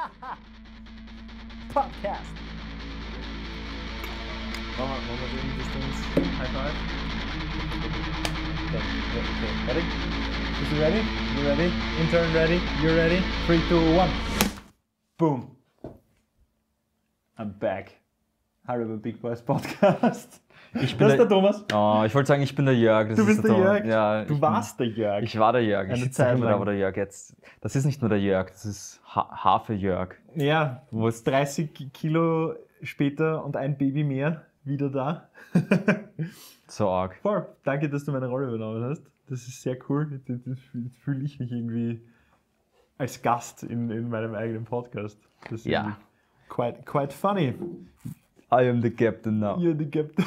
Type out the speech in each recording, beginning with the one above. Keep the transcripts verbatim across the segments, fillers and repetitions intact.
Podcast. Machen wir, machen wir den Distance High Five. Okay, okay, ready? Is you ready? You ready? Intern ready? You ready? three, two, one. Boom. I'm back. Haribo Big Boys Podcast. Ich bin das ist der Thomas. Oh, ich wollte sagen, ich bin der Jörg. Das du bist der, der Jörg? Ja, du warst bin, der Jörg. Ich war der Jörg. Eine Ich Zeit immer lang. da, aber der Jörg jetzt. Das ist nicht nur der Jörg, das ist ha Hafe-Jörg. Ja, wo ist dreißig Kilo später und ein Baby mehr wieder da. So arg. Voll. Danke, dass du meine Rolle übernommen hast. Das ist sehr cool. Jetzt fühle ich mich irgendwie als Gast in, in meinem eigenen Podcast. Das ist ja. Quite, quite funny. I am the captain now. You're the captain.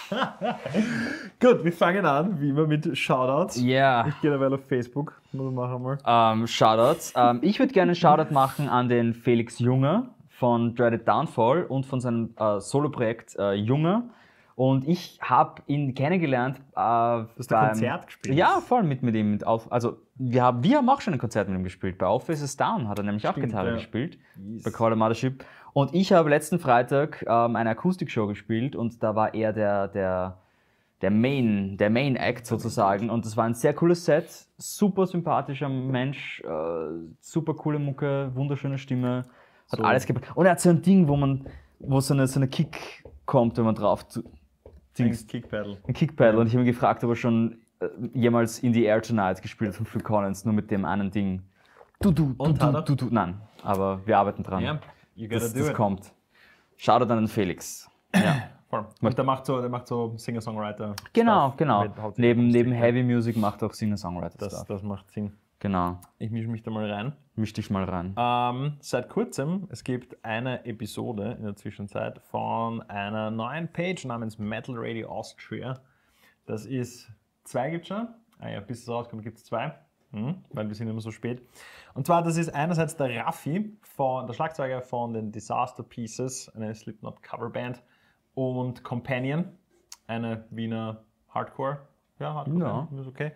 Gut, wir fangen an, wie immer, mit Shoutouts. Ja. Ich gehe dabei auf Facebook. Machen wir mal. Um, Shoutouts. Um, ich würde gerne einen Shoutout machen an den Felix Junge von Dreaded Downfall und von seinem uh, Solo-Projekt uh, Junge. Und ich habe ihn kennengelernt. Äh, du hast ein Konzert gespielt? Ja, voll mit, mit ihm. Auf, also wir haben, wir haben auch schon ein Konzert mit ihm gespielt. Bei Off Faces Down hat er nämlich Stimmt, auch Gitarre ja. gespielt. Yes. Bei Call of Mothership. Und ich habe letzten Freitag ähm, eine Akustikshow gespielt und da war er der, der, der, Main, der Main Act sozusagen. Und das war ein sehr cooles Set. Super sympathischer Mensch, äh, super coole Mucke, wunderschöne Stimme. Hat so. alles gebracht. Und er hat so ein Ding, wo man, wo so eine, so eine Kick kommt, wenn man drauf zu, Ein Kickpedal. Ein Kickpedal. Ja. Und ich habe ihn gefragt, ob er schon äh, jemals In the Air Tonight gespielt hat von Phil Collins, nur mit dem einen Ding. Du, du, du, Und du, du, du. Nein, aber wir arbeiten dran. Yeah, you gotta das do das it. kommt. Shoutout an den Felix. Ja. Und der macht so, der macht so Singer-Songwriter. Genau, genau. Neben, neben Musik, Heavy Music macht er auch Singer-Songwriter. Das, das macht Sinn. Genau. Ich mische mich da mal rein. Misch dich mal rein. Ähm, seit kurzem, es gibt eine Episode in der Zwischenzeit von einer neuen Page namens Metal Radio Austria. Das ist, zwei gibt es schon. Ah ja, bis es rauskommt, gibt es zwei. Hm, weil wir sind immer so spät. Und zwar, das ist einerseits der Raffi, von, der Schlagzeuger von den Disaster Pieces, eine Slipknot Coverband, und Companion, eine Wiener Hardcore. Ja, Hardcore, ja. ist okay.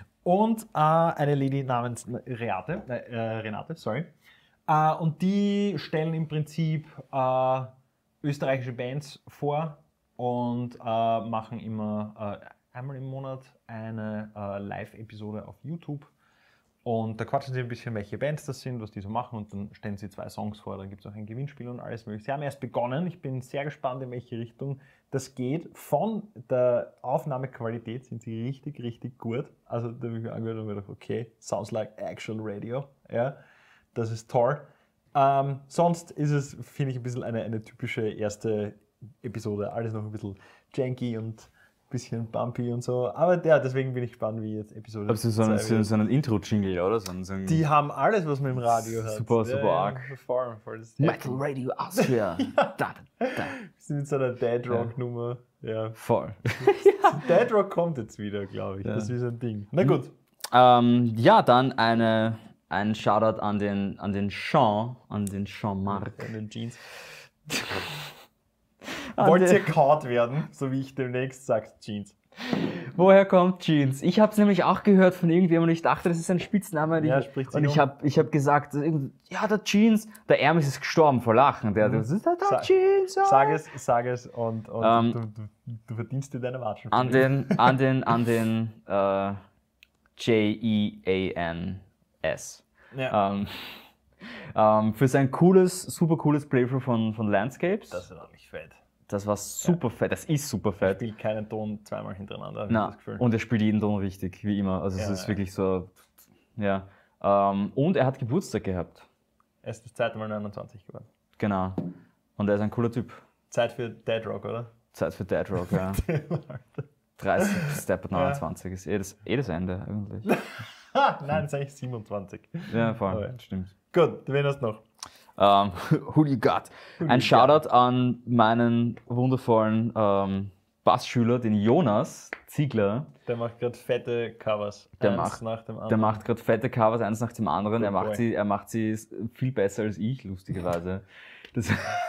Und äh, eine Lady namens Renate, äh, Renate sorry. Äh, und die stellen im Prinzip äh, österreichische Bands vor und äh, machen immer äh, einmal im Monat eine äh, Live-Episode auf YouTube. Und da quatschen sie ein bisschen, welche Bands das sind, was die so machen, und dann stellen sie zwei Songs vor. Dann gibt es auch ein Gewinnspiel und alles mögliche. Sie haben erst begonnen. Ich bin sehr gespannt, in welche Richtung das geht. Von der Aufnahmequalität sind sie richtig, richtig gut. Also da habe ich mir angehört und mir gedacht, okay, sounds like actual radio. Ja, das ist toll. Ähm, sonst ist es, finde ich, ein bisschen eine, eine typische erste Episode. Alles noch ein bisschen janky und bisschen bumpy und so. Aber ja, deswegen bin ich gespannt, wie jetzt Episode Aber so ein, so, so ein Intro-Jingle, oder? So ein, so ein die haben alles, was man im Radio hat. Super, super ja, arg. Ja, voll, voll, Metal Radio Austria. ja. da, da, da. Wir sind mit so einer Dead Rock-Nummer. Ja. Voll. Dead Rock kommt jetzt wieder, glaube ich. Ja. Das ist ein Ding. Na gut. Ähm, ja, dann eine, ein Shoutout an den, an den Sean, an den Jean-Marc. An den Jeans. Wollt ihr kaut werden, so wie ich demnächst sage, Jeans? Woher kommt Jeans? Ich habe es nämlich auch gehört von irgendjemandem und ich dachte, das ist ein Spitzname. Ja, ich, spricht und ich habe ich hab gesagt, ja, der Jeans, der Ermis ist gestorben vor Lachen. Der, mhm. Das ist der, der Sa Jeans. Ja. Sag es, sag es und, und ähm, du, du, du verdienst dir deine Watschen. An den, an den, an den äh, J E A N S. Ja. Ähm, ähm, für sein cooles, super cooles Playthrough von, von Landscapes. Das ist auch nicht fett. Das war super ja. fett, das ist super fett. Er spielt keinen Ton zweimal hintereinander. Na, das Gefühl. Und er spielt jeden Ton richtig, wie immer. Also ja, es ist ja. wirklich so, ja. Ähm, und er hat Geburtstag gehabt. Er ist das zweite Mal neunundzwanzig geworden. Genau. Und er ist ein cooler Typ. Zeit für Dead Rock, oder? Zeit für Dead Rock, ja. dreißig Step neunundzwanzig ja. ist eh das, eh das Ende eigentlich. Nein, das ist eigentlich siebenundzwanzig. Ja, voll, oh, ja. stimmt. Gut, wen hast du noch? Um, who you got? Who Ein you Shoutout got? An meinen wundervollen ähm, Bassschüler, den Jonas Ziegler. Der macht gerade fette Covers. Der macht, nach dem anderen. Der macht gerade fette Covers, eins nach dem anderen. Good er macht, boy. sie, er macht sie viel besser als ich, lustigerweise. Das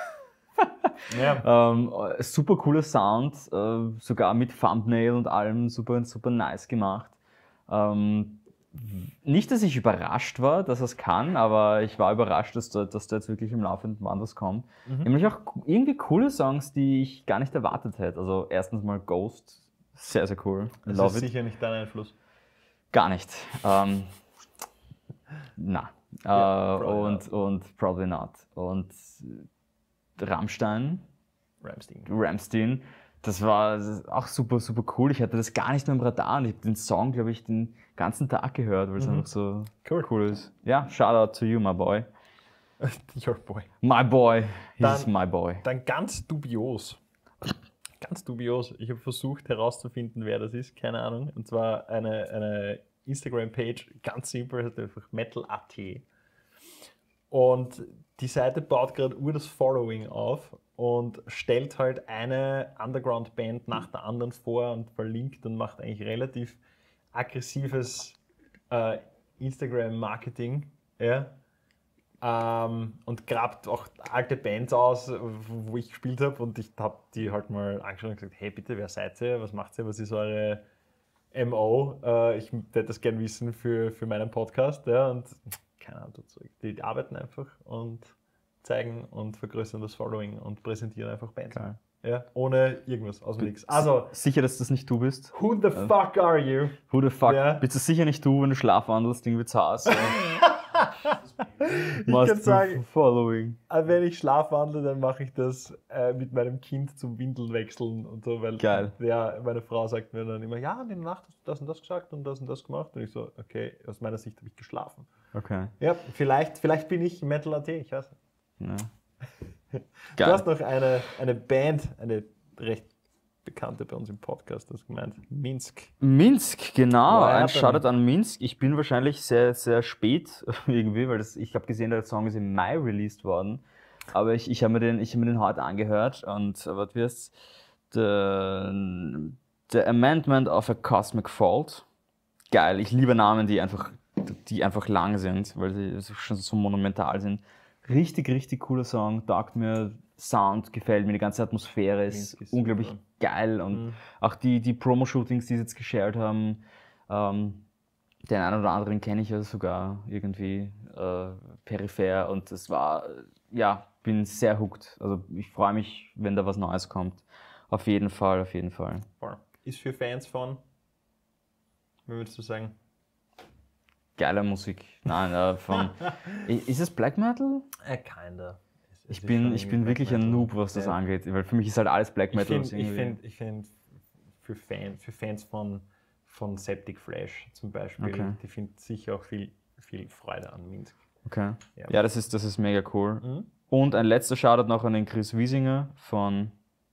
ja. ähm, super cooler Sound, äh, sogar mit Thumbnail und allem, super, super nice gemacht. Ähm, nicht, dass ich überrascht war, dass er es kann, aber ich war überrascht, dass da, dass da jetzt wirklich im laufenden Band was kommt. Mhm. Nämlich auch irgendwie coole Songs, die ich gar nicht erwartet hätte. Also erstens mal Ghost, sehr, sehr cool. Das Love ist it. Sicher nicht dein Einfluss. Gar nicht. Ähm, na. Ja, uh, und, und Probably Not. Und Rammstein. Rammstein. Rammstein. Das war auch super, super cool. Ich hatte das gar nicht mehr im Radar und ich habe den Song, glaube ich, den ganzen Tag gehört, weil es mhm. einfach so cool. cool ist. Ja, shout out to you, my boy. Your boy. My boy. He's my boy. Dann ganz dubios. Ganz dubios. Ich habe versucht herauszufinden, wer das ist. Keine Ahnung. Und zwar eine, eine Instagram-Page, ganz simpel, heißt einfach Metal Punkt a t. Und die Seite baut gerade ur das Following auf und stellt halt eine Underground-Band nach der anderen vor und verlinkt und macht eigentlich relativ aggressives äh, Instagram-Marketing. Ja? Ähm, und grabt auch alte Bands aus, wo ich gespielt habe, und ich habe die halt mal angeschaut und gesagt, hey bitte, wer seid ihr, was macht ihr, was ist eure M O? Äh, ich hätte das gern wissen für, für meinen Podcast. Ja? Und keine Ahnung dazu. Die arbeiten einfach und zeigen und vergrößern das Following und präsentieren einfach Bands. Geil. Ja, ohne irgendwas aus dem Nix. Also, sicher, dass das nicht du bist? Who the ja. fuck are you? Who the fuck? Ja. Bist du sicher nicht du, wenn du schlafwandelst, irgendwie zu Hause? Ich kann sagen, Following. Wenn ich schlafwandle, dann mache ich das äh, mit meinem Kind zum Windeln wechseln und so, weil Geil. Ja, meine Frau sagt mir dann immer, ja, in der Nacht hast du das und das gesagt und das und das gemacht. Und ich so, okay, aus meiner Sicht habe ich geschlafen. Okay. Ja, vielleicht, vielleicht bin ich Metal Punkt a t, ich weiß nicht. Ja. Du hast noch eine, eine Band, eine recht bekannte bei uns im Podcast, das gemeint, Minsk. Minsk, genau, ein Shoutout an Minsk. Ich bin wahrscheinlich sehr, sehr spät irgendwie, weil das, ich habe gesehen, der Song ist im Mai released worden, aber ich, ich habe mir, den, ich hab mir den heute angehört und was wirst the, the Amendment of a Cosmic Fault. Geil, ich liebe Namen, die einfach, die einfach lang sind, weil sie schon so monumental sind. Richtig, richtig cooler Song, taugt mir, Sound gefällt mir, die ganze Atmosphäre ist, ist unglaublich super. Geil und mhm. auch die, die Promo-Shootings, die sie jetzt geshared haben, ähm, den einen oder anderen kenne ich ja sogar irgendwie äh, peripher und das war, ja, bin sehr hooked. Also ich freue mich, wenn da was Neues kommt. Auf jeden Fall, auf jeden Fall. Ist für Fans von, wie würdest du sagen? Geile Musik. Nein, äh, von. Ist es Black Metal? Äh, kinda. Ich bin, ich bin wirklich ein Noob, was das ja. angeht, weil für mich ist halt alles Black Metal. Ich finde, find, ich find, für, Fan, für Fans von, von Septic Flesh zum Beispiel, okay. die finden sicher auch viel, viel Freude an Minsk. Okay. Ja, ja das, ist, das ist mega cool. Mhm. Und ein letzter Shoutout noch an den Chris Wiesinger von.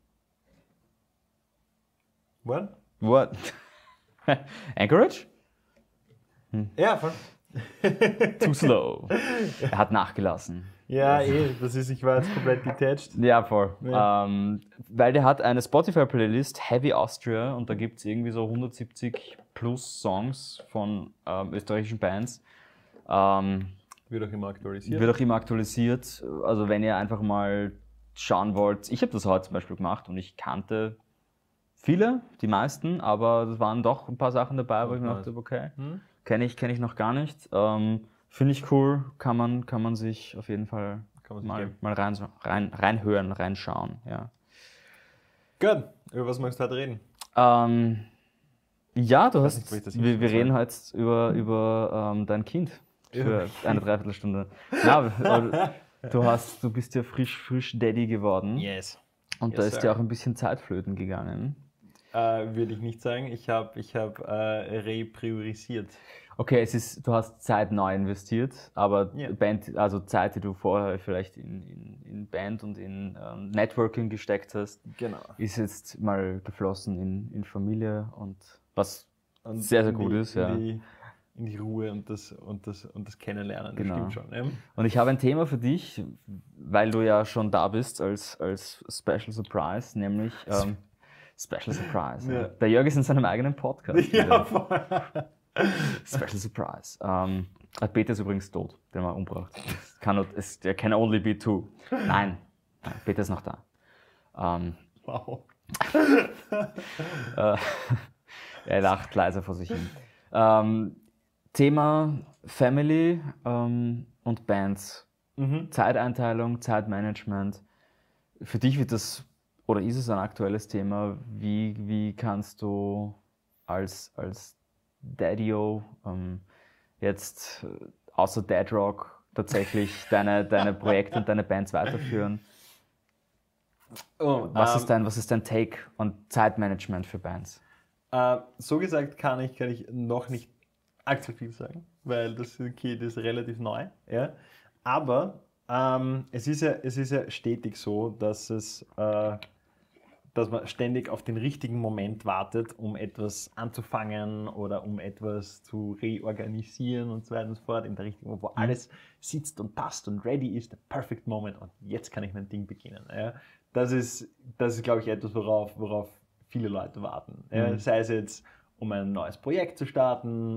What? What? Anchorage? Hm. Ja, voll. Too slow. Er hat nachgelassen. Ja, eh, das ist, ich war jetzt komplett detached. Ja, voll. Ja. Ähm, weil der hat eine Spotify-Playlist, Heavy Austria, und da gibt es irgendwie so hundertsiebzig plus Songs von ähm, österreichischen Bands. Ähm, wird auch immer aktualisiert. Wird auch immer aktualisiert. Also wenn ihr einfach mal schauen wollt, ich habe das heute zum Beispiel gemacht und ich kannte viele, die meisten, aber es waren doch ein paar Sachen dabei, wo ich mir dachte, okay, hm? kenne ich, kenn ich noch gar nicht. Ähm, Finde ich cool, kann man, kann man sich auf jeden Fall mal, mal rein, rein, reinhören, reinschauen. Ja. Gut, über was möchtest du heute reden? Ähm, ja, du hast, nicht, wir, wir reden heute über, über ähm, dein Kind für ja. eine Dreiviertelstunde. Ja, du, hast, du bist ja frisch, frisch Daddy geworden. Yes. Und yes, da ist sir. dir auch ein bisschen Zeit flöten gegangen. Äh, würde ich nicht sagen. Ich habe ich hab, äh, repriorisiert. Okay, es ist, du hast Zeit neu investiert, aber yeah. Band, also Zeit, die du vorher vielleicht in, in, in Band und in ähm, Networking gesteckt hast, genau. ist jetzt mal geflossen in, in Familie und was und sehr, sehr die, gut ist. In, ja. die, in die Ruhe und das, und das, und das Kennenlernen, genau. das stimmt schon. Ja. Und ich habe ein Thema für dich, weil du ja schon da bist als, als Special Surprise, nämlich ähm, Special Surprise. Ja. Ja. Der Jörg ist in seinem eigenen Podcast. Ja, voll. Special Surprise. Um, Peter ist übrigens tot, den man umbracht. Der can only be two. Nein, Peter ist noch da. Um, wow. äh, er lacht leise vor sich hin. Um, Thema Family ähm, und Bands. Mhm. Zeiteinteilung, Zeitmanagement. Für dich wird das, oder ist es ein aktuelles Thema? Wie, wie kannst du als, als Daddy-O ähm, jetzt äh, außer Dad Rock tatsächlich deine, deine Projekte und deine Bands weiterführen? Oh, Was, ähm, ist dein, was ist dein Take on Zeitmanagement für Bands? Äh, so gesagt kann ich, kann ich noch nicht allzu viel sagen, weil das Kind ist relativ neu. Ja? Aber ähm, es, ist ja, es ist ja stetig so, dass, es, äh, dass man ständig auf den richtigen Moment wartet, um etwas anzufangen oder um etwas zu reorganisieren und so weiter und so fort, in der richtigen, wo Mhm. alles sitzt und passt und ready ist, der perfect moment und jetzt kann ich mein Ding beginnen. Ja? Das ist, das ist glaube ich, etwas, worauf, worauf viele Leute warten. Ja? Mhm. Sei es jetzt, um ein neues Projekt zu starten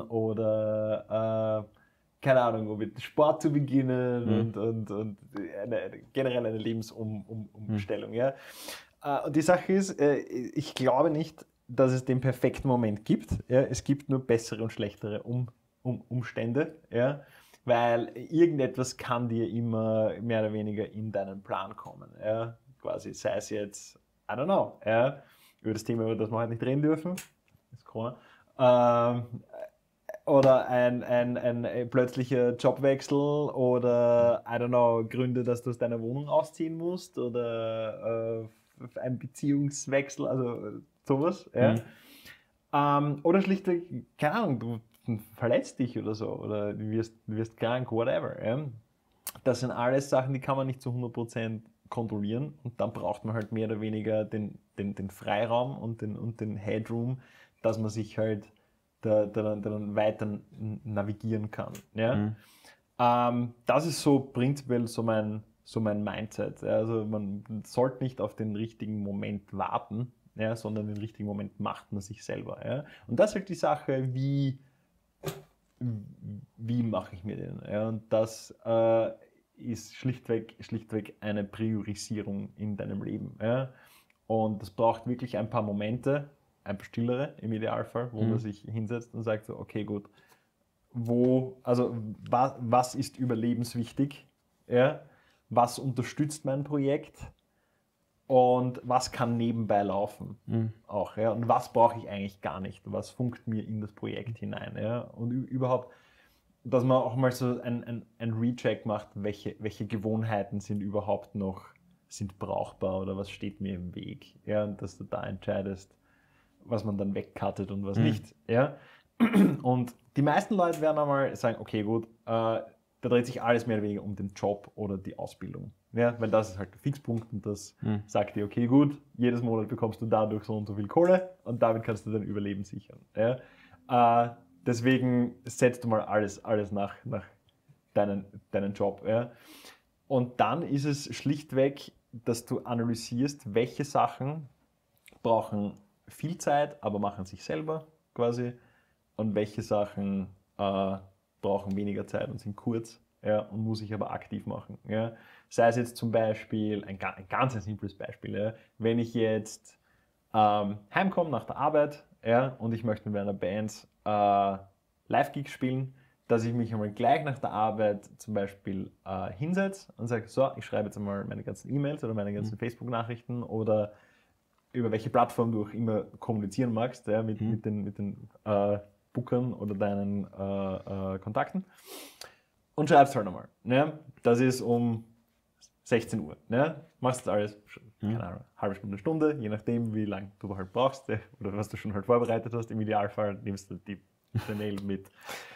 oder äh, keine Ahnung, mit Sport zu beginnen Mhm. und, und, und eine, generell eine Lebensumstellung. Mhm. Ja? Und die Sache ist, ich glaube nicht, dass es den perfekten Moment gibt. Ja? Es gibt nur bessere und schlechtere um, um, Umstände. Ja? Weil irgendetwas kann dir immer mehr oder weniger in deinen Plan kommen. Ja? Quasi, sei es jetzt, I don't know, ja? Über das Thema, über das wir heute nicht reden dürfen, das ist Corona, ähm, oder ein, ein, ein plötzlicher Jobwechsel oder, I don't know, Gründe, dass du aus deiner Wohnung ausziehen musst oder äh, ein Beziehungswechsel, also sowas. Ja. Mhm. Ähm, oder schlichtweg, keine Ahnung, du verletzt dich oder so oder du wirst, du wirst krank, whatever. Ja. Das sind alles Sachen, die kann man nicht zu hundert Prozent kontrollieren und dann braucht man halt mehr oder weniger den, den, den Freiraum und den, und den Headroom, dass man sich halt da, da, da dann weiter navigieren kann. Ja? Mhm. Ähm, das ist so prinzipiell so mein, so mein Mindset. Also man sollte nicht auf den richtigen Moment warten, ja, sondern den richtigen Moment macht man sich selber. Ja? Und das ist halt die Sache, wie, wie mache ich mir den? Ja? Und das äh, ist schlichtweg, schlichtweg eine Priorisierung in deinem Leben. Ja? Und das braucht wirklich ein paar Momente, ein paar stillere im Idealfall, wo Mhm. man sich hinsetzt und sagt so, okay, gut, wo, also was, was ist überlebenswichtig? Ja? Was unterstützt mein Projekt? Und was kann nebenbei laufen? Mhm. Auch, ja? Und was brauche ich eigentlich gar nicht? Was funkt mir in das Projekt hinein? Ja? Und überhaupt, dass man auch mal so ein, ein, ein Recheck macht, welche, welche Gewohnheiten sind überhaupt noch sind brauchbar oder was steht mir im Weg. Ja? Und dass du da entscheidest, was man dann wegcuttet und was Mhm. nicht. Ja? Und die meisten Leute werden einmal sagen, okay, gut, äh, da dreht sich alles mehr oder weniger um den Job oder die Ausbildung. Ja? Weil das ist halt der Fixpunkt und das Mhm. sagt dir, okay, gut, jedes Monat bekommst du dadurch so und so viel Kohle und damit kannst du dein Überleben sichern. Ja? Äh, deswegen setzt du mal alles, alles nach, nach deinen, deinen Job. Ja? Und dann ist es schlichtweg, dass du analysierst, welche Sachen brauchen viel Zeit, aber machen sich selber quasi und welche Sachen äh, brauchen weniger Zeit und sind kurz, ja, und muss ich aber aktiv machen. Ja. Sei es jetzt zum Beispiel, ein, ein ganz ein simples Beispiel, ja, wenn ich jetzt ähm, heimkomme nach der Arbeit, ja, und ich möchte mit meiner Band äh, Live-Gigs spielen, dass ich mich einmal gleich nach der Arbeit zum Beispiel äh, hinsetze und sage, so, ich schreibe jetzt einmal meine ganzen E-Mails oder meine ganzen Mhm. Facebook-Nachrichten oder über welche Plattform du auch immer kommunizieren magst, ja, mit, Mhm. mit den, mit den äh, Bookern oder deinen äh, äh, Kontakten und schreibst halt einmal. Ne? Das ist um sechzehn Uhr. Ne? Machst alles, keine Ahnung, halbe Stunde, Stunde, je nachdem, wie lange du halt brauchst äh, oder was du schon halt vorbereitet hast. Im Idealfall nimmst du die, den Mail mit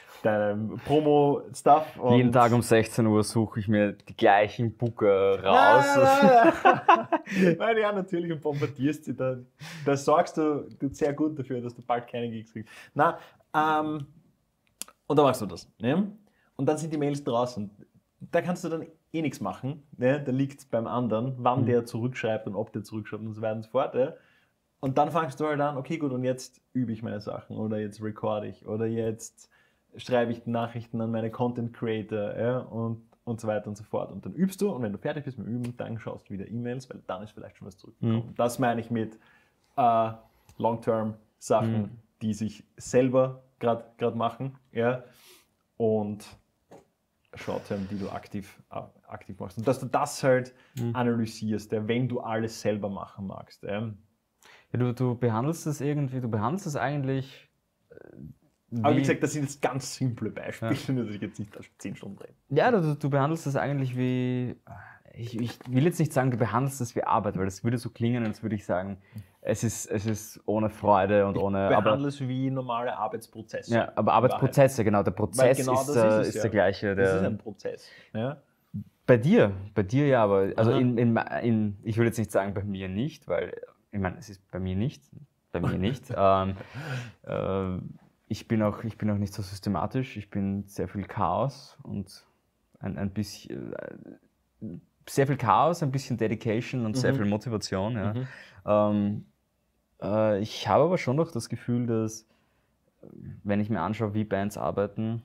deinem Promo-Stuff. Jeden Tag um sechzehn Uhr suche ich mir die gleichen Booker raus. Nein, nein, nein. Nein, ja, natürlich, und bombardierst sie da. Da sorgst du, du sehr gut dafür, dass du bald keine Gigs kriegst. Na, ähm, und dann machst du das. Ne? Und dann sind die Mails draußen. Da kannst du dann eh nichts machen. Ne? Da liegt es beim anderen, wann Mhm. der zurückschreibt und ob der zurückschreibt und so weiter und so fort. Ja? Und dann fangst du halt an, okay, gut, und jetzt übe ich meine Sachen oder jetzt recorde ich oder jetzt schreibe ich Nachrichten an meine Content Creator, ja, und, und so weiter und so fort. Und dann übst du und wenn du fertig bist mit Üben, dann schaust du wieder E-Mails, weil dann ist vielleicht schon was zurückgekommen. Mhm. Das meine ich mit äh, Long-Term-Sachen, Mhm. die sich selber gerade machen, ja, und Short-Term, die du aktiv, aktiv machst. Und dass du das halt mhm. analysierst, ja, wenn du alles selber machen magst. Ja. Ja, du, du behandelst das irgendwie, du behandelst das eigentlich. Wie Aber wie gesagt, das sind jetzt ganz simple Beispiele, ja. dass ich jetzt nicht zehn Stunden rede. Ja, du, du behandelst das eigentlich wie. Ich, ich will jetzt nicht sagen, du behandelst das wie Arbeit, weil das würde so klingen, als würde ich sagen, es ist, es ist ohne Freude und ich ohne. Behandle es wie normale Arbeitsprozesse. Ja, aber Arbeitsprozesse, genau. Der Prozess genau ist, äh, ist, ist ja. der gleiche. Der, das ist ein Prozess. Ja. Bei dir, bei dir ja, aber also in, in, in, ich will jetzt nicht sagen, bei mir nicht, weil, ich meine, es ist bei mir nicht, bei mir nicht. ähm, äh, ich, bin auch, ich bin auch nicht so systematisch, ich bin sehr viel Chaos und ein, ein bisschen. Äh, sehr viel Chaos, ein bisschen Dedication und mhm. sehr viel Motivation. Ja. Mhm. Ähm, äh, ich habe aber schon noch das Gefühl, dass, wenn ich mir anschaue, wie Bands arbeiten,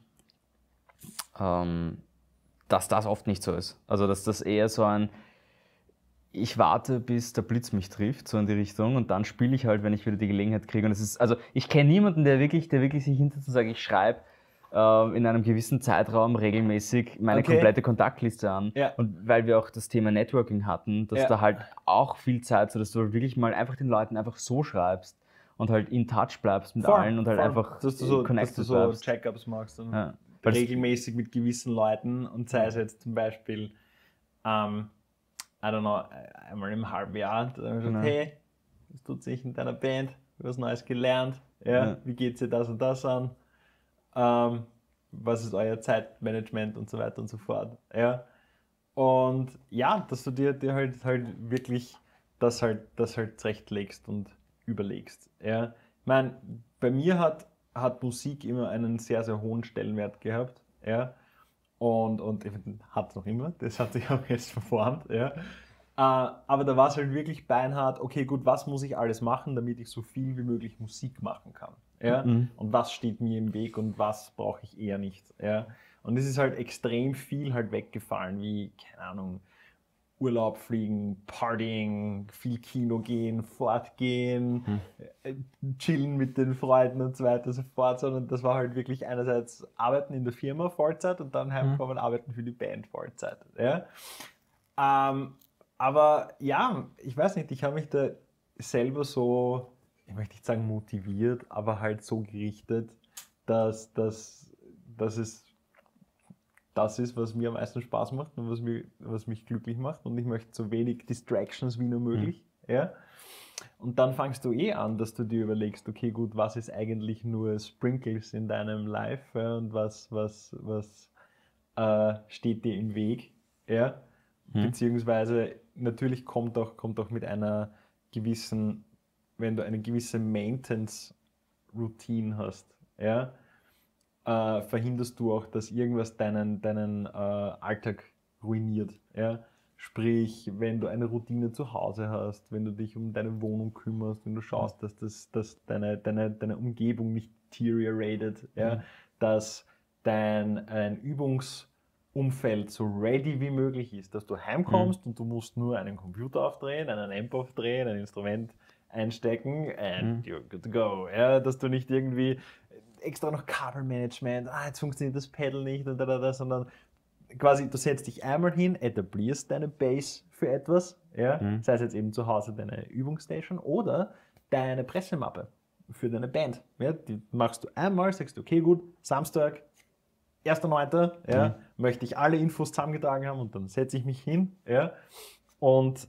ähm, dass das oft nicht so ist. Also, dass das eher so ein, ich warte, bis der Blitz mich trifft, so in die Richtung, und dann spiele ich halt, wenn ich wieder die Gelegenheit kriege. Und es ist, also, ich kenne niemanden, der wirklich, der wirklich sich hinter zu sagen, ich schreibe in einem gewissen Zeitraum regelmäßig meine okay. komplette Kontaktliste an. Ja. Und weil wir auch das Thema Networking hatten, dass ja. da halt auch viel Zeit, so dass du wirklich mal einfach den Leuten einfach so schreibst und halt in touch bleibst mit voll, allen und halt voll. einfach dass du so, connected dass du so Check-ups machst und ja. regelmäßig mit gewissen Leuten und sei es jetzt zum Beispiel ähm, I don't know, einmal im halben Jahr, dann gesagt, genau. hey, was tut sich in deiner Band, was Neues gelernt, ja, ja. wie geht dir das und das an? Ähm, was ist euer Zeitmanagement und so weiter und so fort. Ja. Und ja, dass du dir, dir halt, halt wirklich das halt, das halt zurechtlegst und überlegst. Ja. Ich meine, bei mir hat, hat Musik immer einen sehr, sehr hohen Stellenwert gehabt. Ja. Und, und hat es noch immer, das hat sich auch jetzt verformt. Ja. Uh, aber da war es halt wirklich beinhart, okay gut, was muss ich alles machen, damit ich so viel wie möglich Musik machen kann. Ja? Mhm. Und was steht mir im Weg und was brauche ich eher nicht. Ja? Und es ist halt extrem viel halt weggefallen, wie, keine Ahnung, Urlaub fliegen, Partying, viel Kino gehen, fortgehen, mhm. chillen mit den Freunden und so weiter und so fort, sondern das war halt wirklich einerseits arbeiten in der Firma Vollzeit und dann heimkommen, mhm. arbeiten für die Band Vollzeit. Ja? Um, Aber ja, ich weiß nicht, ich habe mich da selber so, ich möchte nicht sagen motiviert, aber halt so gerichtet, dass, dass, dass es das ist, was mir am meisten Spaß macht und was, mir, was mich glücklich macht. Und ich möchte so wenig Distractions wie nur möglich. Mhm. Ja? Und dann fangst du eh an, dass du dir überlegst, okay gut, was ist eigentlich nur Sprinkles in deinem Life, ja? Und was, was, was äh, steht dir im Weg. Ja? Mhm. Beziehungsweise natürlich kommt auch, kommt auch mit einer gewissen, wenn du eine gewisse Maintenance-Routine hast, ja, äh, verhinderst du auch, dass irgendwas deinen, deinen äh, Alltag ruiniert. Ja? Sprich, wenn du eine Routine zu Hause hast, wenn du dich um deine Wohnung kümmerst, wenn du schaust, dass, das, dass deine, deine, deine Umgebung nicht deteriorated, ja? Mhm. Dass dein ein Übungs- Umfeld so ready wie möglich ist, dass du heimkommst mhm. und du musst nur einen Computer aufdrehen, einen Amp aufdrehen, ein Instrument einstecken and mhm. you're good to go. Ja, dass du nicht irgendwie extra noch Kabelmanagement, ah, jetzt funktioniert das Pedal nicht, und da, da, da, sondern quasi du setzt dich einmal hin, etablierst deine Base für etwas, ja, mhm. sei es jetzt eben zu Hause deine Übungsstation oder deine Pressemappe für deine Band. Ja, die machst du einmal, sagst du, okay gut, Samstag, erster neunter Ja, mhm. möchte ich alle Infos zusammengetragen haben und dann setze ich mich hin, ja, und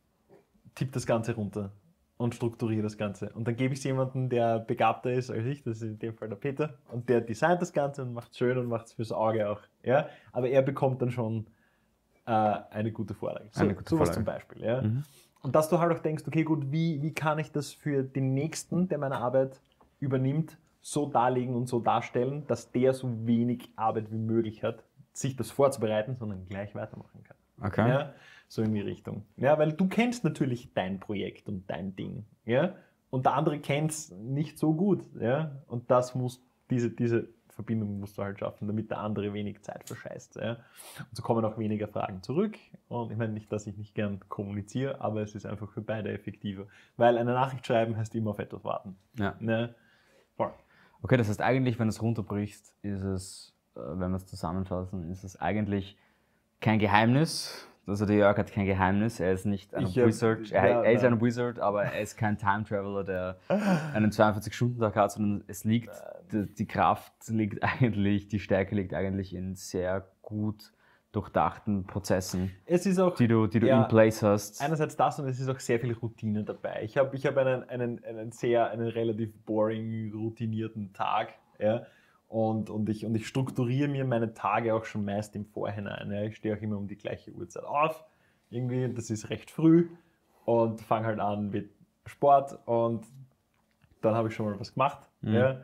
tippe das Ganze runter und strukturiere das Ganze. Und dann gebe ich es jemandem, der begabter ist als ich, das ist in dem Fall der Peter, und der designt das Ganze und macht es schön und macht es fürs Auge auch. Ja, aber er bekommt dann schon äh, eine gute Vorlage. So, eine gute sowas Vorlage. Zum Beispiel. Ja. Mhm. Und dass du halt auch denkst, okay gut, wie, wie kann ich das für den Nächsten, der meine Arbeit übernimmt, so darlegen und so darstellen, dass der so wenig Arbeit wie möglich hat, sich das vorzubereiten, sondern gleich weitermachen kann. Okay. Ja, so in die Richtung. Ja, weil du kennst natürlich dein Projekt und dein Ding. Ja, und der andere kennt es nicht so gut. Ja, und das muss, diese, diese Verbindung musst du halt schaffen, damit der andere wenig Zeit verscheißt. Ja. Und so kommen auch weniger Fragen zurück. Und ich meine nicht, dass ich nicht gern kommuniziere, aber es ist einfach für beide effektiver. Weil eine Nachricht schreiben heißt immer auf etwas warten. Ja. Ne? Voll. Okay, das heißt eigentlich, wenn du es runterbrichst, ist es, äh, wenn wir es zusammenfassen, ist es eigentlich kein Geheimnis. Also der Jörg hat kein Geheimnis, er ist nicht ein Ich hab- Wizard, ja, er, er ist nein. ein Wizard, aber er ist kein Time Traveler, der einen zweiundvierzig-Stunden-Tag hat, sondern es liegt, die, die Kraft liegt eigentlich, die Stärke liegt eigentlich in sehr gut durchdachten Prozessen, Es ist auch, die du, die du ja, in place hast. einerseits das und es ist auch sehr viel Routine dabei. Ich habe ich hab einen, einen, einen sehr, einen relativ boring, routinierten Tag. Ja? Und, und, ich, und ich strukturiere mir meine Tage auch schon meist im Vorhinein. Ja? Ich stehe auch immer um die gleiche Uhrzeit auf. Irgendwie, das ist recht früh und fange halt an mit Sport und dann habe ich schon mal was gemacht. Mhm. Ja?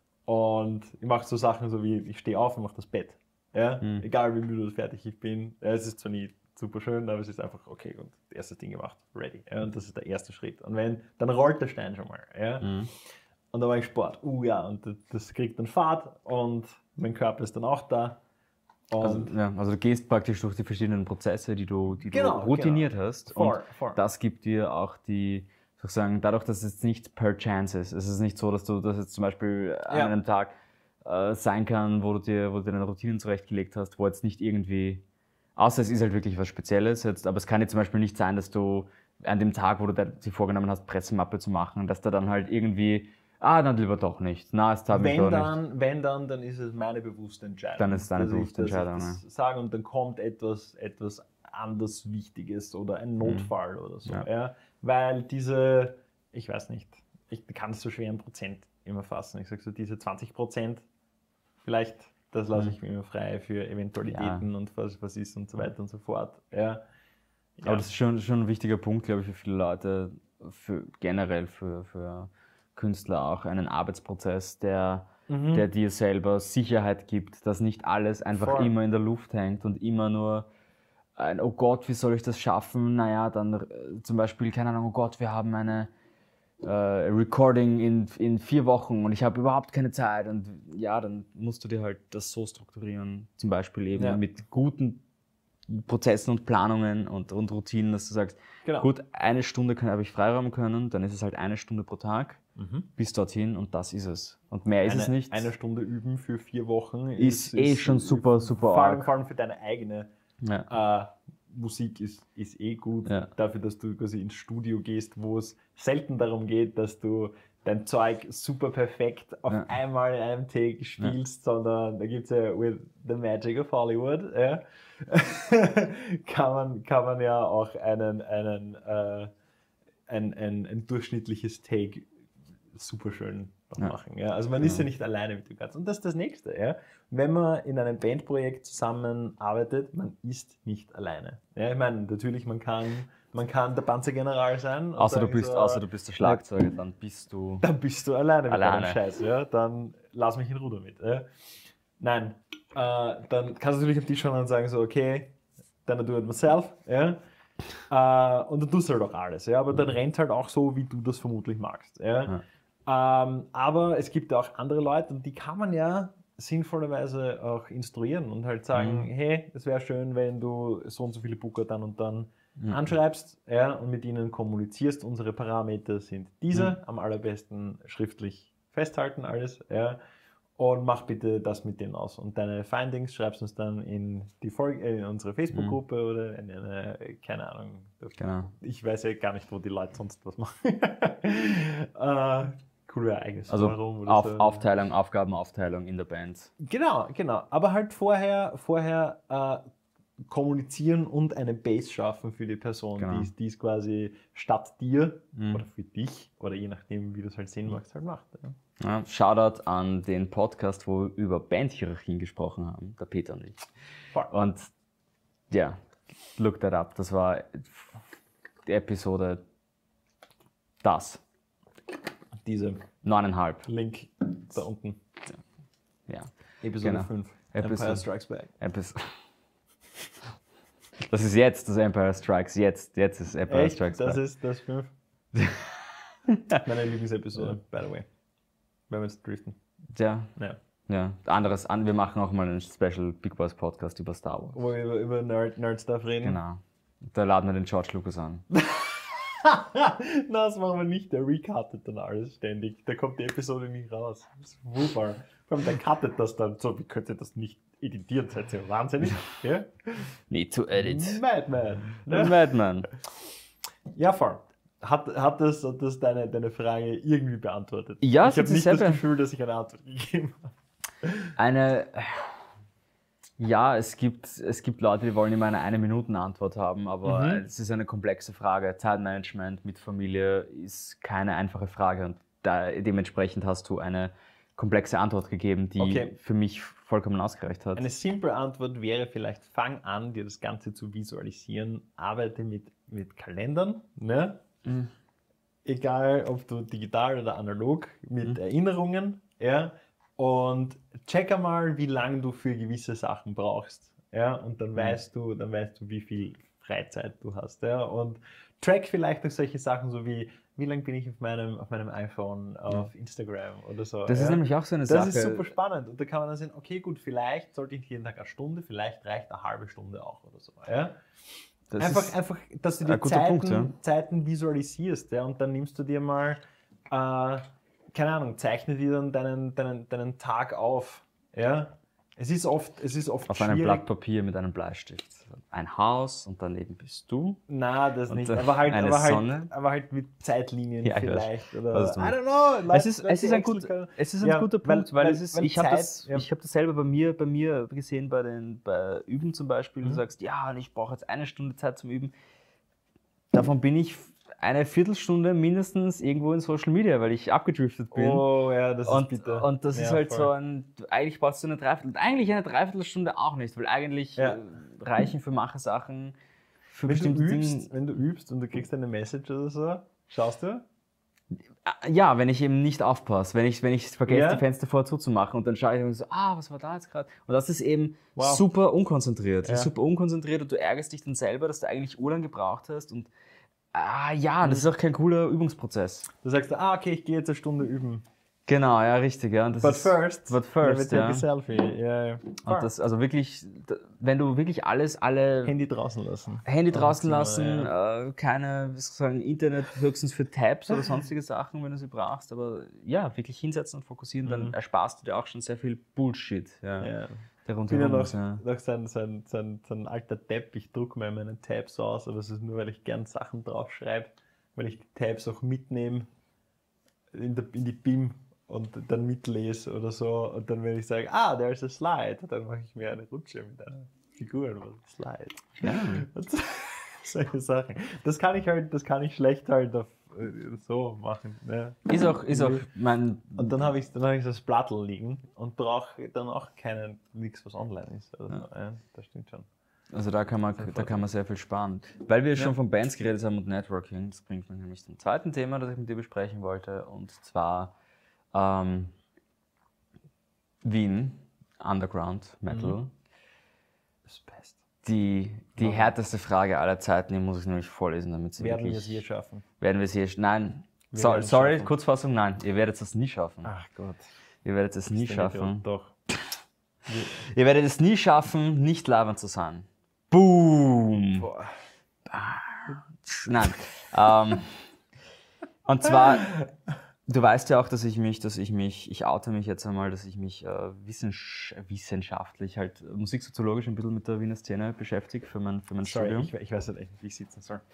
Und ich mache so Sachen so wie, ich stehe auf und mache das Bett. Ja? Mhm. Egal wie müde oder fertig ich bin. Ja, es ist zwar nie super schön, aber es ist einfach okay und das erste Ding gemacht, ready. Ja? Und das ist der erste Schritt. Und wenn, dann rollt der Stein schon mal. Ja? Mhm. Und dann mache ich Sport. Uh ja, und das, das kriegt dann Fahrt und mein Körper ist dann auch da. Und Also, ja, also du gehst praktisch durch die verschiedenen Prozesse, die du, die Genau, du routiniert genau. hast. Voll, und voll. das gibt dir auch die, sozusagen, dadurch, dass es nicht per chance ist. Es ist nicht so, dass du das jetzt zum Beispiel an Ja. einem Tag äh, sein kann, wo du dir, wo du deine Routinen zurechtgelegt hast, wo jetzt nicht irgendwie, außer es ist halt wirklich was Spezielles jetzt, aber es kann jetzt zum Beispiel nicht sein, dass du an dem Tag, wo du dir vorgenommen hast, Pressemappe zu machen, dass da dann halt irgendwie, ah, dann lieber doch nicht. Na, es tat mich wenn doch nicht. dann, wenn dann, dann ist es meine bewusste Entscheidung. Dann ist es deine dass ich- bewusste dass ich Entscheidung, das sage und dann kommt etwas, etwas anders Wichtiges oder ein Notfall oder so. Ja. Ja. Weil diese, ich weiß nicht, ich kann es so schwer in Prozent immer fassen. Ich sage so, diese zwanzig Prozent, vielleicht, das lasse ich mir immer frei für Eventualitäten und was, was ist und so weiter und so fort. Ja. Aber das ist schon, schon ein wichtiger Punkt, glaube ich, für viele Leute, für, generell für, für Künstler auch, einen Arbeitsprozess, der, Mhm. der dir selber Sicherheit gibt, dass nicht alles einfach Voll. immer in der Luft hängt und immer nur ein, oh Gott, wie soll ich das schaffen? Naja, dann äh, zum Beispiel, keine Ahnung, oh Gott, wir haben eine äh, Recording in, in vier Wochen und ich habe überhaupt keine Zeit. Und ja, dann musst du dir halt das so strukturieren, zum Beispiel eben Ja. mit guten Prozessen und Planungen und, und Routinen, dass du sagst, Genau. gut, eine Stunde kann- habe ich Freiraum können, dann ist es halt eine Stunde pro Tag Mhm. bis dorthin und das ist es. Und mehr ist eine, es nicht. Eine Stunde üben für vier Wochen Ist eh schon super, super vor allem, arg. vor allem für deine eigene Ja. äh, Musik ist, ist eh gut. Ja. Dafür, dass du quasi ins Studio gehst, wo es selten darum geht, dass du dein Zeug super perfekt auf Ja. einmal in einem Take spielst, sondern da gibt es ja with the magic of Hollywood, ja, kann, man, kann man ja auch einen, einen, äh, ein, ein, ein durchschnittliches Take super schön Ja. machen. Ja. Also man ist ja nicht alleine mit dem Ganzen. Und das ist das Nächste. Ja. Wenn man in einem Bandprojekt zusammenarbeitet, man ist nicht alleine. Ja, ich meine, natürlich, man kann, man kann der Panzergeneral sein. und Außer du, sagen bist, so, außer du bist der Schlagzeuger, dann bist du... dann bist du alleine mit Alleine. deinem Scheiß. Ja. Dann lass mich in Ruhe damit. Ja. Nein, äh, dann kannst du natürlich auf die schauen und sagen so, okay, dann do it myself. Ja. Äh, und dann tust du halt auch alles. Ja. Aber dann rennt halt auch so, wie du das vermutlich magst. Ja. Ja. Ähm, aber es gibt auch andere Leute und die kann man ja sinnvollerweise auch instruieren und halt sagen, Mhm. hey, es wäre schön, wenn du so und so viele Booker dann und dann Mhm. anschreibst, ja, und mit ihnen kommunizierst. Unsere Parameter sind diese, Mhm. am allerbesten schriftlich festhalten alles, ja, und mach bitte das mit denen aus. Und deine Findings schreibst uns dann in, die Folge, äh, in unsere Facebook-Gruppe oder in eine, keine Ahnung, Genau. ich weiß ja gar nicht, wo die Leute sonst was machen. äh, cool wäre eigenes Also Forum oder auf, so. Aufteilung, Aufgabenaufteilung in der Band. Genau, genau. Aber halt vorher, vorher äh, kommunizieren und eine Base schaffen für die Person, Genau. die, die es quasi statt dir Mhm. oder für dich oder je nachdem, wie du es halt sehen magst, halt macht. Ja. Ja, Shoutout an den Podcast, wo wir über Bandhierarchien gesprochen haben, der Peter und ich. Voll. Und ja, look that up. Das war die Episode das. Diese Neuneinhalb. Link da unten. Ja. Episode Genau. fünf. Episode- Empire Strikes Back. Epis das ist jetzt das Empire Strikes. Jetzt, jetzt ist Empire Echt? Strikes Das Back. ist das fünf. Meine Lieblingsepisode, by the way. Wenn wir jetzt driften. Ja, Ja. ja. Anderes an. Wir machen auch mal einen Special Big Boys Podcast über Star Wars. Wo wir über, über Nerd, Nerd-Stuff reden. Genau. Da laden wir den George Lucas an. das machen wir nicht, der recuttet dann alles ständig. Da kommt die Episode nicht raus. Das ist wunderbar. Vor allem, der cuttet das dann so, wie könnt ihr das nicht editieren? Seid ihr wahnsinnig? Ja? Need to edit. Madman. Ne? Madman. Ja, voll. Hat, hat das, hat das deine, deine Frage irgendwie beantwortet? Ja, ich habe nicht selber. das Gefühl, dass ich eine Antwort gegeben habe. Eine... Ja, es gibt, es gibt Leute, die wollen immer eine Eine-Minuten-Antwort haben, aber Mhm. es ist eine komplexe Frage. Zeitmanagement mit Familie ist keine einfache Frage und da, dementsprechend hast du eine komplexe Antwort gegeben, die Okay. für mich vollkommen ausgereicht hat. Eine simple Antwort wäre vielleicht, fang an, dir das Ganze zu visualisieren, arbeite mit, mit Kalendern, ne? Mhm. Egal ob du digital oder analog, mit Mhm. Erinnerungen, ja? Und check einmal, wie lange du für gewisse Sachen brauchst, ja? Und dann Mhm. weißt du, dann weißt du, wie viel Freizeit du hast, ja? Und track vielleicht auch solche Sachen, so wie, wie lange bin ich auf meinem, auf meinem iPhone auf Instagram oder so. Das ja? ist nämlich auch so eine Das Sache. ist super spannend und da kann man dann sehen, okay gut, vielleicht sollte ich jeden Tag eine Stunde, vielleicht reicht eine halbe Stunde auch oder so. Ja? Das Einfach, ist einfach, dass du ein die guter Zeiten, Punkt, ja. Zeiten visualisierst, ja? Und dann nimmst du dir mal, äh, keine Ahnung, zeichne dir dann deinen, deinen, deinen Tag auf. Ja? Es ist oft, es ist oft auf schwierig. einem Blatt Papier mit einem Bleistift. Ein Haus und daneben bist du. Na, das Und nicht. dann Aber halt, eine aber, Sonne. halt, aber halt mit Zeitlinien Ja, ich weiß, vielleicht. Oder, was du I meinst. don't know. Es ist, es, ist ein gut, Excel- es ist ein Ja, guter weil- Punkt, weil, weil- es ist, weil ich habe Zeit- das, ja. ich hab das selber bei mir, bei mir gesehen, bei den bei Üben zum Beispiel. Mhm. Du sagst, ja, und ich brauche jetzt eine Stunde Zeit zum Üben. Davon bin ich eine Viertelstunde mindestens irgendwo in Social Media, weil ich abgedriftet bin. Oh ja, das und, ist bitter. und das Ja, ist halt voll. so ein, eigentlich brauchst du eine Dreiviertel, eigentlich eine Dreiviertelstunde auch nicht, weil eigentlich Ja. äh, reichen für manche Sachen, für Wenn du, bestimmte übst, Dinge. wenn du übst und du kriegst eine Message oder so, schaust du? Ja, wenn ich eben nicht aufpasse, wenn ich, wenn ich vergesse, Ja. die Fenster vorher zuzumachen und dann schaue ich und so, ah, was war da jetzt gerade? Und das ist eben Wow. super unkonzentriert. Das Ja. ist super unkonzentriert und du ärgerst dich dann selber, dass du eigentlich urlang gebraucht hast und ah ja, das ist auch kein cooler Übungsprozess. Du sagst, ah, okay, ich gehe jetzt eine Stunde üben. Genau, ja, richtig. Ja. Und das But ist, first, but first, yeah, ja. take a selfie. Ja, ja. Und das, also wirklich, d- wenn du wirklich alles, alle Handy draußen lassen. Handy draußen Zimmer, lassen, ja. äh, keine, wie soll ich sagen, Internet höchstens für Tabs oder sonstige Sachen, wenn du sie brauchst, aber ja, wirklich hinsetzen und fokussieren, dann Mhm. ersparst du dir auch schon sehr viel Bullshit. Ja, Ja. der Ich bin ja rundherum noch, ist, ja. noch so, ein, so, ein, so, ein, so ein alter Tab. Ich drucke mir meine Tabs aus, aber es ist nur, weil ich gern Sachen draufschreibe, weil ich die Tabs auch mitnehme in, der, in die B I M und dann mitlese oder so. Und dann, wenn ich sage, ah, there's a slide, dann mache ich mir eine Rutsche mit einer Figur oder Slide. Ja. Und so- solche Sachen. Das kann ich halt, das kann ich schlecht halt auf, äh, so machen. Ne? Ist auch, ist auch mein. Und dann habe ich, dann hab ich das Blattl liegen und brauche dann auch keinen, nichts, was online ist. Also, Ja. ja, das stimmt schon. Also da kann man, da kann man sehr viel sparen. Weil wir schon von Bands geredet haben und Networking, das bringt mich nämlich zum zweiten Thema, das ich mit dir besprechen wollte, und zwar ähm, Wien, Underground Metal. Mhm. Das Beste. Die, die Warum? härteste Frage aller Zeiten, die muss ich nämlich vorlesen, damit sie Werden wir wirklich... es je schaffen? Werden wir es hier... Nein, Wir so, werden es sorry, schaffen. Kurzfassung, nein, ihr werdet es nie schaffen. Ach Gott. Ihr werdet es nie Ist der nicht schaffen. Doch. Ihr werdet es nie schaffen, nicht labern zu sein. Boom! Boah. Nein. ähm, und zwar, du weißt ja auch, dass ich mich, dass ich mich, ich oute mich jetzt einmal, dass ich mich äh, wissensch wissenschaftlich, halt musiksoziologisch ein bisschen mit der Wiener Szene beschäftige für mein, für mein Sorry, Studium. ich, ich weiß halt echt nicht, wie ich sitzen soll.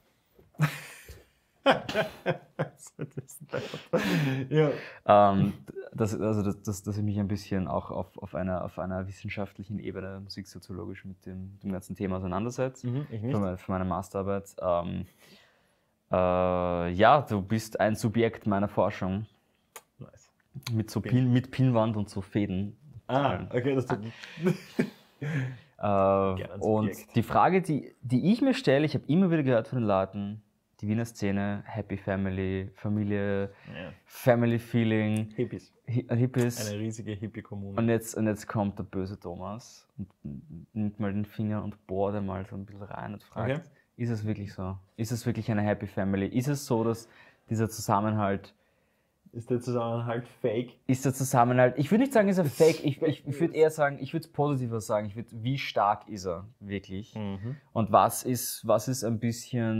ja. Ähm, das, also das, das, dass ich mich ein bisschen auch auf, auf, einer, auf einer wissenschaftlichen Ebene musiksoziologisch mit dem, dem ganzen Thema auseinandersetze. Mhm, ich Für, nicht. meine, für meine Masterarbeit. Ähm, äh, ja, du bist ein Subjekt meiner Forschung Nice. mit, so Pin, mit Pinnwand und so Fäden. Ah, okay, das tut Äh, ein und Subjekt. die Frage, die, die ich mir stelle, ich habe immer wieder gehört von den Leuten, die Wiener Szene, Happy Family, Familie, ja. Family Feeling, Hippies. Hi- Hippies. Eine riesige Hippie-Kommune. Und jetzt, und jetzt kommt der böse Thomas und nimmt mal den Finger und bohrt einmal so ein bisschen rein und fragt, Okay. ist es wirklich so? Ist es wirklich eine Happy Family? Ist es so, dass dieser Zusammenhalt, Ist der Zusammenhalt fake? ist der Zusammenhalt, ich würde nicht sagen, ist er fake, ich, ich, ich würde eher sagen, ich würde es positiver sagen, ich würde, wie stark ist er wirklich? Mhm. Und was ist, was ist ein bisschen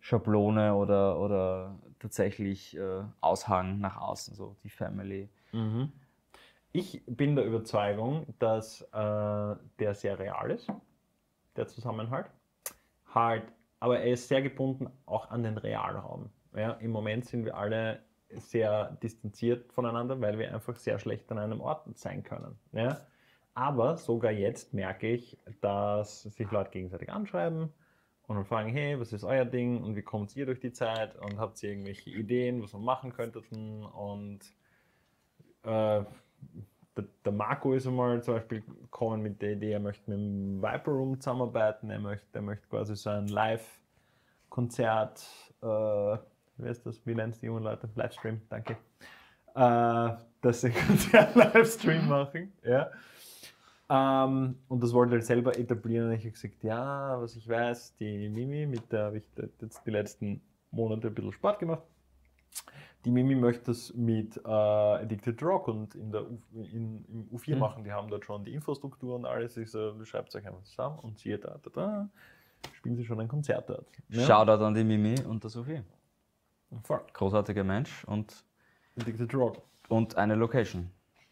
Schablone oder, oder tatsächlich äh, Aushang nach außen, so die Family. Mhm. Ich bin der Überzeugung, dass äh, der sehr real ist, der Zusammenhalt. Halt, aber er ist sehr gebunden auch an den Realraum. Ja, im Moment sind wir alle sehr distanziert voneinander, weil wir einfach sehr schlecht an einem Ort sein können. Ja? Aber sogar jetzt merke ich, dass sich Leute gegenseitig anschreiben und dann fragen, hey, was ist euer Ding und wie kommt ihr durch die Zeit und habt ihr irgendwelche Ideen, was wir machen könnten und äh, der, der Marco ist einmal zum Beispiel gekommen mit der Idee, er möchte mit dem Viper Room zusammenarbeiten, er möchte, er möchte quasi so ein Live-Konzert, äh, wie heißt das, wie nennen es die jungen Leute? Livestream, danke. Äh, dass sie Konzert-Livestream machen, ja. Ähm, und das wollte er selber etablieren und ich habe gesagt, ja, was ich weiß, die Mimi, mit der habe ich jetzt die letzten Monate ein bisschen Sport gemacht. Die Mimi möchte das mit äh, Addicted Rock und in der U, in, im U vier mhm. machen. Die haben dort schon die Infrastruktur und alles. Ich so, schreibt euch einfach zusammen und siehe da, da, da, spielen sie schon ein Konzert dort. Ja? Shoutout an die Mimi und das U vier. Voll. Großartiger Mensch und Addicted Rock. Und eine Location.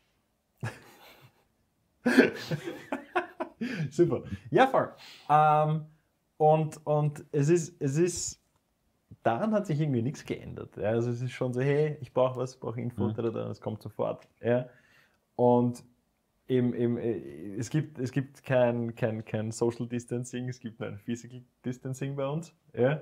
Super. Ja, voll. Ähm, und, und es ist, es ist daran hat sich irgendwie nichts geändert. Ja. Also es ist schon so, hey, ich brauche was, ich brauche Info, mhm. da, da, da, es kommt sofort. Ja. Und eben, eben, es gibt, es gibt kein, kein, kein Social Distancing, es gibt nur ein Physical Distancing bei uns. Ja.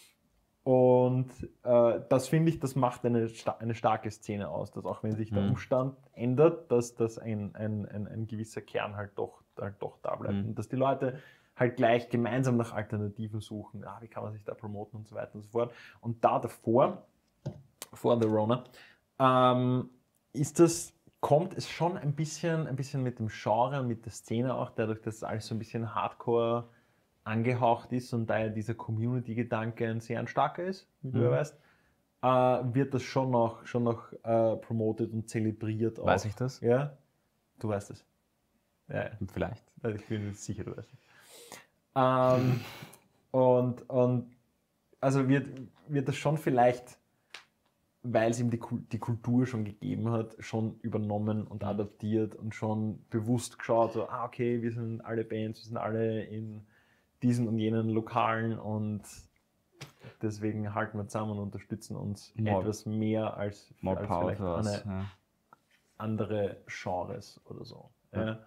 Und äh, das finde ich, das macht eine, eine starke Szene aus, dass auch wenn sich der mhm. Umstand ändert, dass, dass ein, ein, ein, ein gewisser Kern halt doch, halt doch da bleibt. Mhm. Und dass die Leute halt gleich gemeinsam nach Alternativen suchen. Ah, wie kann man sich da promoten und so weiter und so fort. Und da davor, vor The Rona, ähm, ist das, kommt es schon ein bisschen, ein bisschen mit dem Genre, mit der Szene auch, dadurch, dass alles so ein bisschen Hardcore angehaucht ist und da ja dieser Community-Gedanke ein sehr ein starker ist, wie du ja weißt, äh, wird das schon noch, schon noch äh, promotet und zelebriert. Auch. Weiß ich das? Ja, du weißt es. Ja, ja. Vielleicht. Also ich bin sicher, du weißt es. Ähm, und, und also wird, wird das schon vielleicht, weil es ihm die, die Kultur schon gegeben hat, schon übernommen und adaptiert und schon bewusst geschaut, so, ah okay, wir sind alle Bands, wir sind alle in diesen und jenen Lokalen und deswegen halten wir zusammen und unterstützen uns more, etwas mehr als, als vielleicht eine ja. andere Genres oder so. Ja.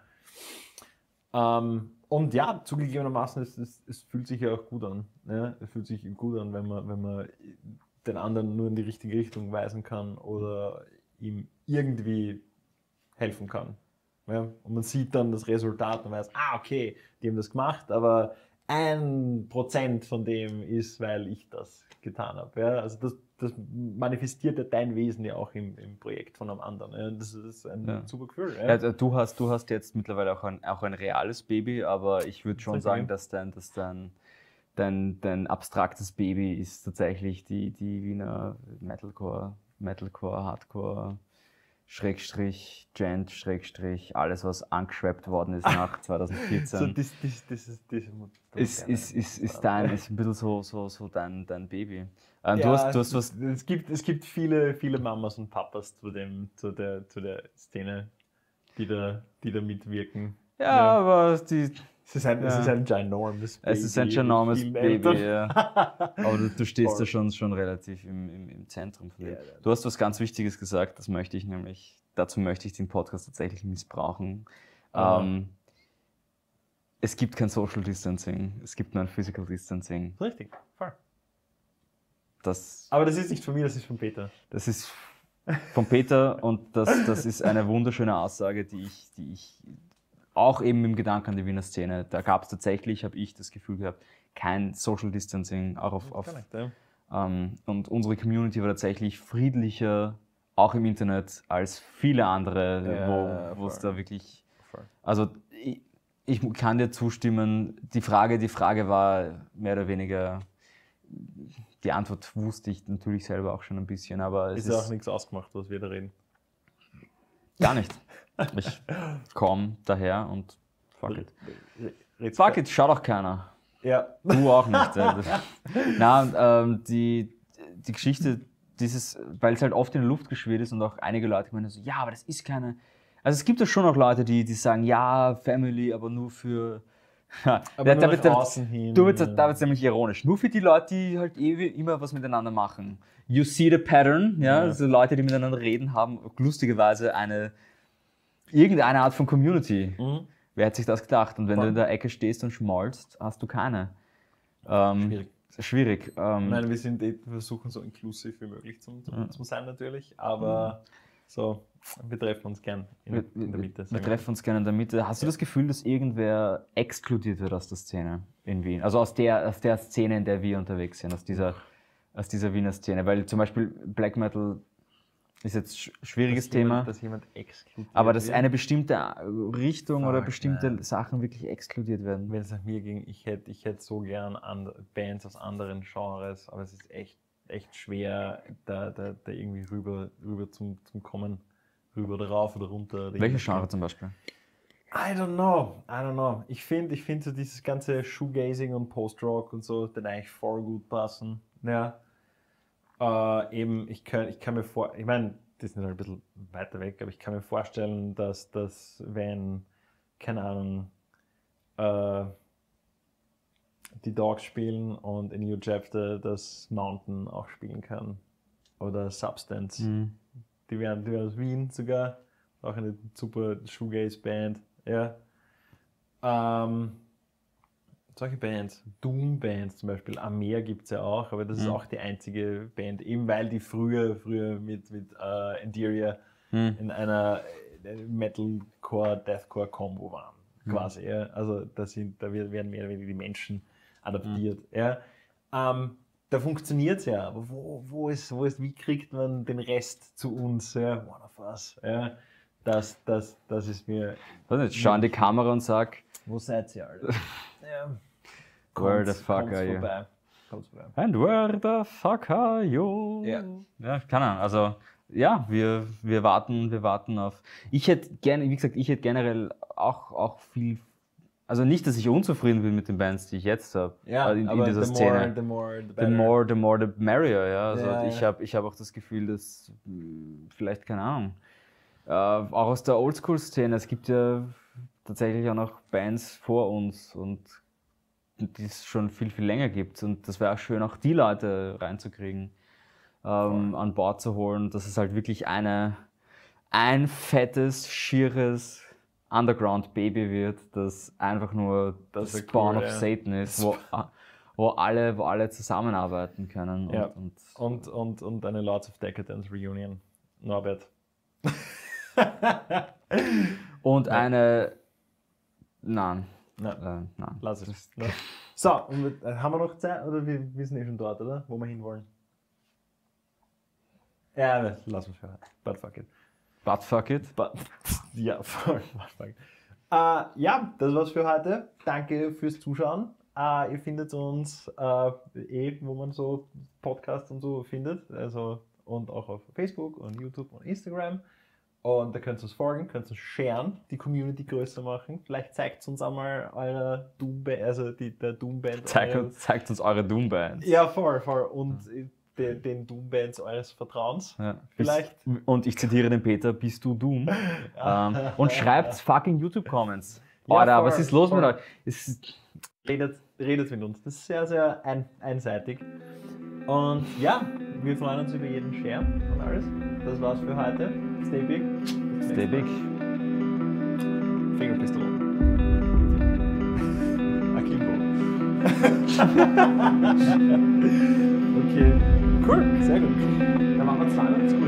Ja. Ähm, Und ja, zugegebenermaßen, es, es, es fühlt sich ja auch gut an. Ja? Es fühlt sich gut an, wenn man, wenn man den anderen nur in die richtige Richtung weisen kann oder ihm irgendwie helfen kann. Ja? Und man sieht dann das Resultat und weiß, ah, okay, die haben das gemacht, aber ein Prozent von dem ist, weil ich das getan habe. Ja? Also das, das manifestiert ja dein Wesen ja auch im, im Projekt von einem anderen. Ja? Das ist ein ja. super Gefühl. Ja? Ja, du, hast, du hast jetzt mittlerweile auch ein, auch ein reales Baby, aber ich würde schon sagen, dass dein, dass dein, dein, dein abstraktes Baby ist tatsächlich die, die Wiener Metalcore, Metalcore, Hardcore, Schrägstrich, Gent, Schrägstrich, alles was angeschwappt worden ist nach zwanzig vierzehn. So, das, das, das, das, das ist, ist, ist, ist, dein, ist ein bisschen so, so, so dein, dein Baby. Ähm, ja, du hast, du hast was es, es, gibt, es gibt viele, viele Mamas und Papas zu, dem, zu, der, zu der Szene, die da, die da mitwirken. Ja, ja. aber die... Es ist ein, ja. es ist ein ginormous Baby. Es ist ein ginormous Baby, ja. Aber du, du stehst da schon, schon relativ im, im, im Zentrum von dem. Ja, du hast was ganz Wichtiges gesagt, das möchte ich nämlich, dazu möchte ich den Podcast tatsächlich missbrauchen. Ah. Ähm, es gibt kein Social Distancing, es gibt nur ein Physical Distancing. Richtig, voll. Das, Aber das ist nicht von mir, das ist von Peter. Das ist von Peter und das, das ist eine wunderschöne Aussage, die ich, die ich auch eben im Gedanken an die Wiener Szene, da gab es tatsächlich, habe ich das Gefühl gehabt, kein Social Distancing, auch auf, auf nicht, ja. ähm, und unsere Community war tatsächlich friedlicher, auch im Internet, als viele andere, ja, wo es da wirklich, voll. Also ich, ich kann dir zustimmen, die Frage, die Frage war mehr oder weniger, die Antwort wusste ich natürlich selber auch schon ein bisschen, aber es ist, ist auch nichts ausgemacht, was wir da reden. Gar nicht. Ich komme daher und fuck it. Fuck it, schaut auch keiner. Ja. Du auch nicht. Na, und, ähm, die, die Geschichte, dieses, weil es halt oft in der Luft geschwebt ist und auch einige Leute meinen so, ja, aber das ist keine... Also es gibt ja schon auch Leute, die, die sagen, ja, Family, aber nur für... aber da, nur da, nach da, außen hin. Da wird es nämlich ironisch. Nur für die Leute, die halt eh immer was miteinander machen. You see the pattern, ja, ja. Also Leute, die miteinander reden, haben lustigerweise eine irgendeine Art von Community. Mhm. Wer hat sich das gedacht? Und wenn Voll. du in der Ecke stehst und schmalzt, hast du keine. Ähm, schwierig. Schwierig. Ähm, Nein, wir sind wir versuchen so inklusiv wie möglich zu, zu, ja. zu sein natürlich, aber mhm. so, wir treffen uns gern in, wir, in der Mitte. Wir, wir treffen uns gerne in der Mitte. Hast ja. du das Gefühl, dass irgendwer exkludiert wird aus der Szene in Wien? Also aus der, aus der Szene, in der wir unterwegs sind, aus dieser, aus dieser Wiener Szene? Weil zum Beispiel Black Metal ist jetzt ein schwieriges dass Thema, jemand, dass jemand exkludiert aber dass wird. eine bestimmte Richtung Fuck, oder bestimmte nein. Sachen wirklich exkludiert werden. Wenn es nach mir ging, ich hätte ich hätt so gern and- Bands aus anderen Genres, aber es ist echt, echt schwer, da, da, da irgendwie rüber, rüber zum, zum Kommen, rüber oder rauf oder runter. Oder welche Genre zum Beispiel? I don't know, I don't know. Ich finde ich find so dieses ganze Shoegazing und Post-Rock und so, den eigentlich voll gut passen. Ja. Äh, eben, ich kann, ich kann mir vor, ich meine, das ist halt ein bisschen weiter weg, aber ich kann mir vorstellen, dass das, wenn, keine Ahnung, äh, die Dogs spielen und in New Chapter das Mountain auch spielen kann. Oder Substance. Mhm. Die wären, die wären aus Wien sogar, auch eine super Shoegaze-Band. Ja. Ähm, solche Bands, Doom-Bands zum Beispiel, Amer gibt es ja auch, aber das mhm. ist auch die einzige Band, eben weil die früher, früher mit, mit uh, Enderia mhm. in einer Metalcore-Deathcore-Kombo waren, mhm. quasi. Ja. Also da, sind, da werden mehr oder weniger die Menschen adaptiert. Mhm. Ja. Ähm, da funktioniert es ja, aber wo, wo, ist, wo ist, wie kriegt man den Rest zu uns? Ja? One of us. Ja. Das, das, das ist mir... Also jetzt schau in die Kamera und sag... Wo seid ihr alle? Ja. Where the fuck are you? Vorbei. Kommt's vorbei. And where the fuck are you? Ja. Ja, keine Ahnung. Also, ja, wir, wir warten, wir warten auf... Ich hätte gerne, wie gesagt, ich hätte generell auch, auch viel... Also nicht, dass ich unzufrieden bin mit den Bands, die ich jetzt habe. Ja, in, aber in dieser the Szene. More, the more, the better. The more, the more, the merrier, ja. Also ja, ich ja. habe ich hab auch das Gefühl, dass vielleicht, keine Ahnung, äh, auch aus der Oldschool-Szene, es gibt ja tatsächlich auch noch Bands vor uns und die es schon viel, viel länger gibt. Und das wäre auch schön, auch die Leute reinzukriegen, ähm, an Bord zu holen, dass es halt wirklich eine, ein fettes, schieres Underground-Baby wird, das einfach nur das, das Spawn cool, of ja. Satan ist, wo, wo, alle, wo alle zusammenarbeiten können. Und, ja. und, und, und, und eine Lords of Decadence Reunion. Norbert. und ja. eine... Nein. Nein. Äh, nein. Lass es. Nein. So, und, äh, haben wir noch Zeit? Oder wir, wir sind eh schon dort, oder? Wo wir hinwollen. Ja, ne, lass uns hören. But fuck it. But fuck it. But, ja, voll. But fuck it. Uh, ja, das war's für heute. Danke fürs Zuschauen. Uh, ihr findet uns uh, eh, wo man so Podcasts und so findet. Also, und auch auf Facebook und YouTube und Instagram. Und da könnt ihr uns folgen, könnt ihr uns sharen, die Community größer machen. Vielleicht zeigt uns einmal eure Doom-Band, also die, der Doom-Band. Zeigt, eure, zeigt uns eure Doom-Bands. Ja, voll, voll. Und ja. den, den Doom-Bands eures Vertrauens. Ja. Vielleicht. Und ich zitiere den Peter, bist du Doom? Ja. Ähm, und schreibt fucking YouTube-Comments. Ja, Alter, voll, was ist los voll. mit euch? Es redet, redet mit uns. Das ist sehr, sehr ein, einseitig. Und ja, wir freuen uns über jeden Share und alles. Das war's für heute. Stay big. Stay big. Fingerpistol. Akimbo. Okay. Cool. Sehr gut. Dann machen wir zwei.